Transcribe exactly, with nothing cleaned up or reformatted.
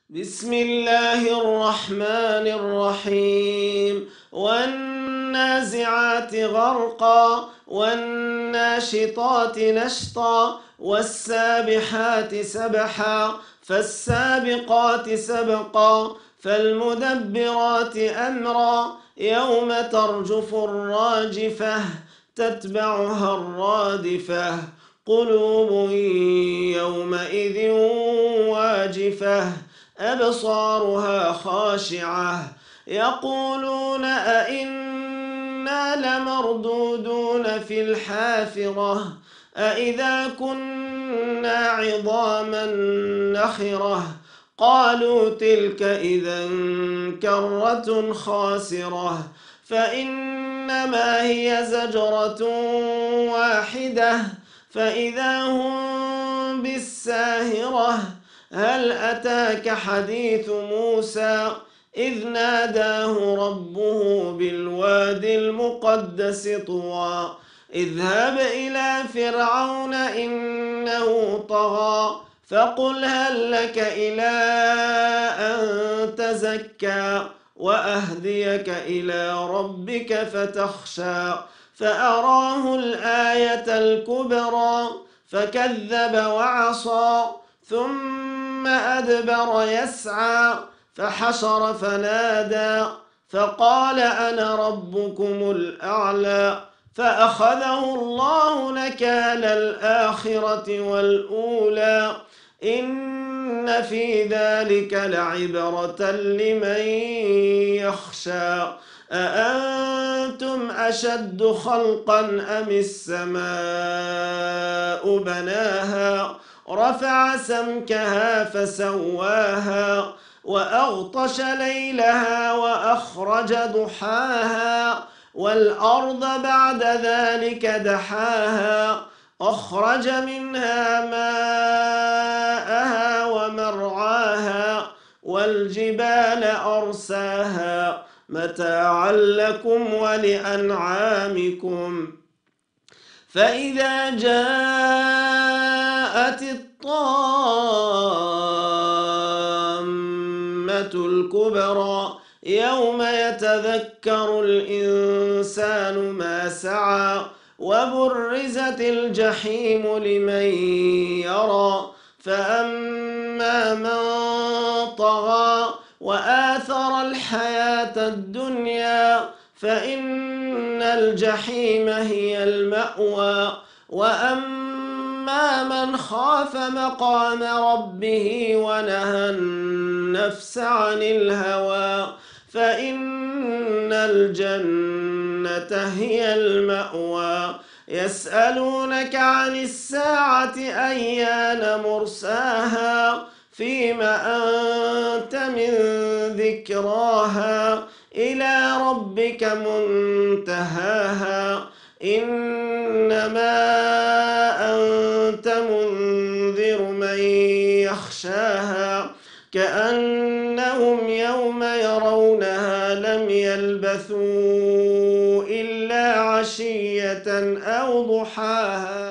بسم الله الرحمن الرحيم والنازعات غرقا والناشطات نشطا والسابحات سبحا فالسابقات سبقا فالمدبرات أمرا يوم ترجف الراجفة تتبعها الرادفة قلوب يومئذ واجفة أبصارها خاشعة يقولون أئنا لمردودون في الحافرة أئذا كنا عظاما نخرة قالوا تلك إذا كرة خاسرة فإنما هي زجرة واحدة فإذا هم بالساهرة هل أتاك حديث موسى إذ ناداه ربه بالوادي المقدس طوى اذهب إلى فرعون إنه طغى فقل هل لك إلى أن تزكى وأهديك إلى ربك فتخشى فأراه الآية الكبرى فكذب وعصى ثم أدبر يسعى فحشر فنادى فقال أنا ربكم الأعلى فأخذه الله نكال الآخرة والأولى إن في ذلك لعبرة لمن يخشى أأنتم أشد خلقا أم السماء بناها رفع سمكها فسواها وأغطش ليلها وأخرج ضحاها والأرض بعد ذلك دحاها أخرج منها ماءها ومرعاها والجبال أرساها متاعا لكم ولأنعامكم فإذا جاءت الطامة الكبرى يوم يتذكر الإنسان ما سعى وبرزت الجحيم لمن يرى فأما من طغى وآثر الحياة الدنيا فإن الجحيم هي المأوى وأما من خاف مقام ربه ونهى النفس عن الهوى فإن الجنة هي المأوى يسألونك عن الساعة أيان مرساها فيم أنت من ذكراها إلى ربك منتهاها إنما أنت منذر من يخشاها كأنهم يوم يرونها لم يلبثوا إلا عشية أو ضحاها.